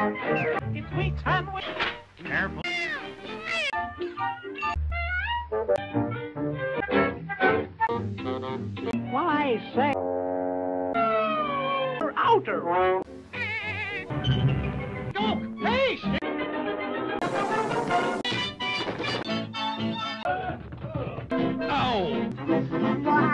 It's weak sandwich. Careful. Well, I say, outer. Go, hey, shit. Oh.